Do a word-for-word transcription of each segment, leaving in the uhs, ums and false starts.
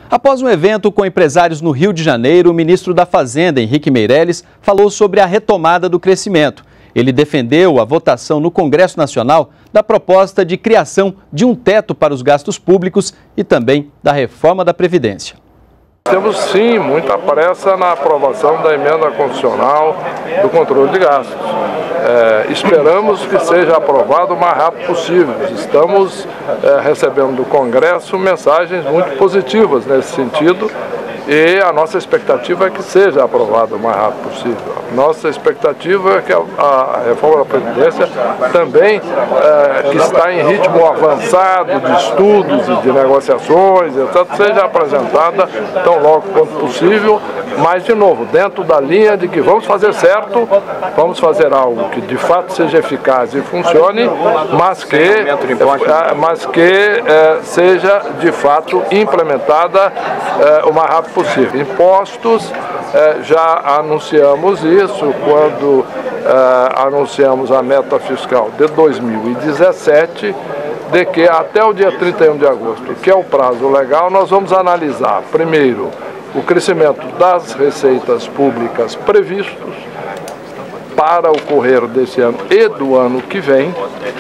Após um evento com empresários no Rio de Janeiro, o ministro da Fazenda, Henrique Meirelles, falou sobre a retomada do crescimento. Ele defendeu a votação no Congresso Nacional da proposta de criação de um teto para os gastos públicos e também da reforma da Previdência. Temos sim muita pressa na aprovação da emenda constitucional do controle de gastos. É, esperamos que seja aprovado o mais rápido possível. Estamos é, recebendo do Congresso mensagens muito positivas nesse sentido e a nossa expectativa é que seja aprovado o mais rápido possível. Nossa expectativa é que a, a reforma da Previdência também, é, que está em ritmo avançado de estudos e de negociações, etcétera, seja apresentada tão logo quanto possível, mas, de novo, dentro da linha de que vamos fazer certo, vamos fazer algo que de fato seja eficaz e funcione, mas que, é, mas que é, seja de fato implementada é, o mais rápido possível. Impostos, é, já anunciamos isso quando é, anunciamos a meta fiscal de dois mil e dezessete, de que até o dia trinta e um de agosto, que é o prazo legal, nós vamos analisar, primeiro, o crescimento das receitas públicas previstos para o correr desse ano e do ano que vem,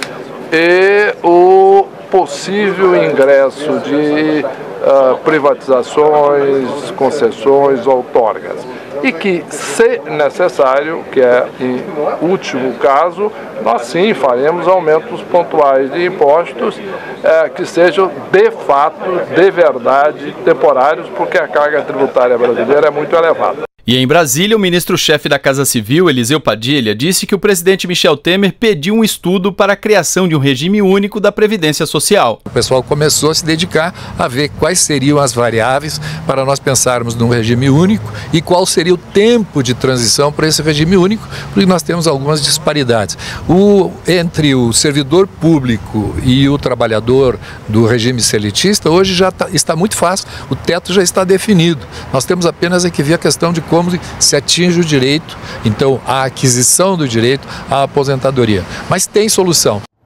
e o possível ingresso de uh, privatizações, concessões, outorgas. E que, se necessário, que é em último caso, nós sim faremos aumentos pontuais de impostos eh, que sejam de fato, de verdade, temporários, porque a carga tributária brasileira é muito elevada. E em Brasília, o ministro-chefe da Casa Civil, Eliseu Padilha, disse que o presidente Michel Temer pediu um estudo para a criação de um regime único da Previdência Social. O pessoal começou a se dedicar a ver quais seriam as variáveis para nós pensarmos num regime único e qual seria o tempo de transição para esse regime único, porque nós temos algumas disparidades. O, entre o servidor público e o trabalhador do regime seletista, hoje já tá, está muito fácil, o teto já está definido. Nós temos apenas que ver a questão de como como se atinge o direito, então a aquisição do direito à aposentadoria. Mas tem solução.